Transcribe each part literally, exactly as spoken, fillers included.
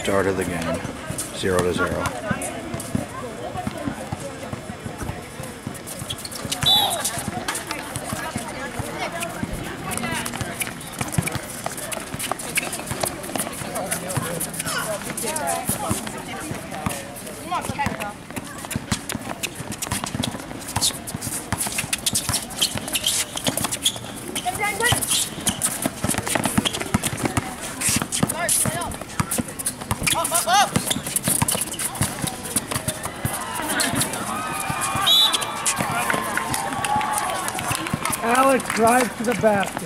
Start of the game, zero to zero. Alex drives to the basket.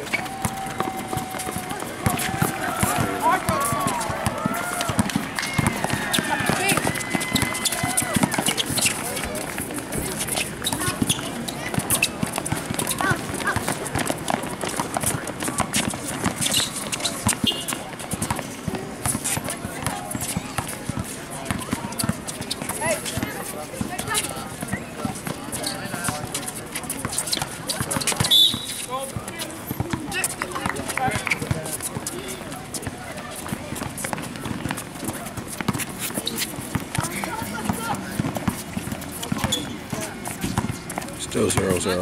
Still zero zero.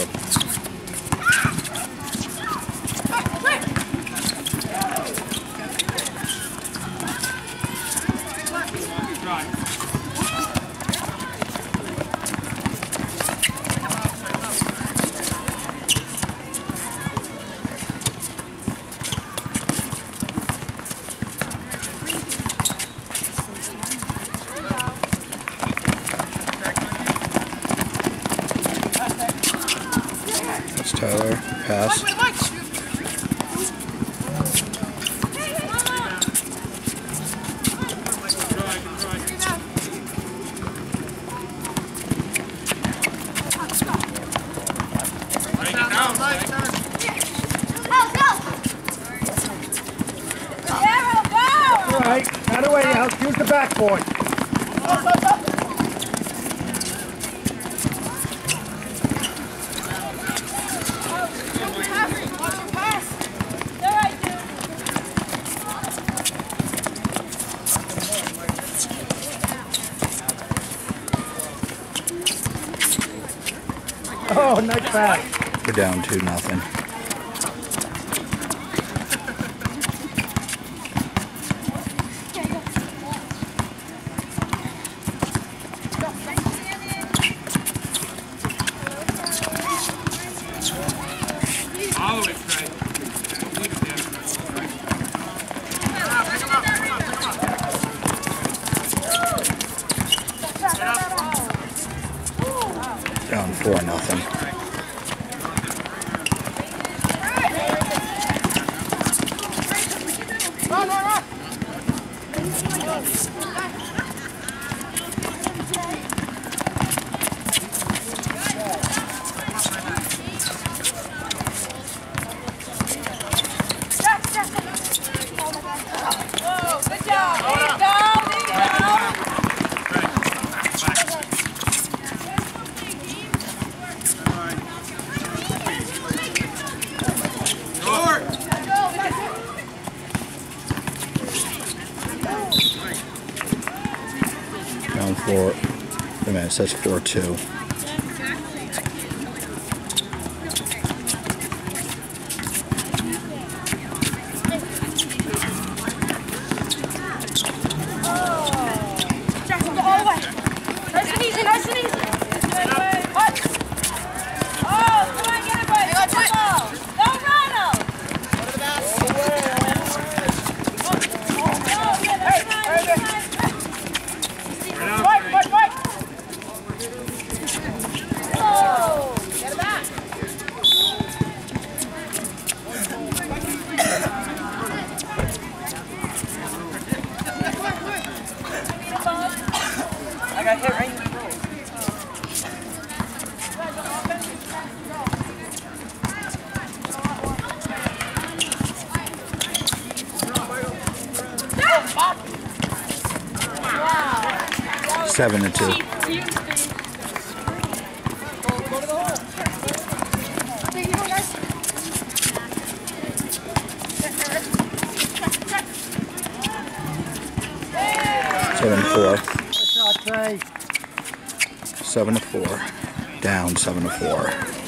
Tyler, pass. All right, out of the way, Alex. Use the backboard. Oh, nice pass. We're down two nothing. Down four nothing. Down four. Wait a minute, it says four two. I got hit right in the throat. Seven to two. Hey! Seven to four. Good shot, Trey. Seven to four. Down seven to four.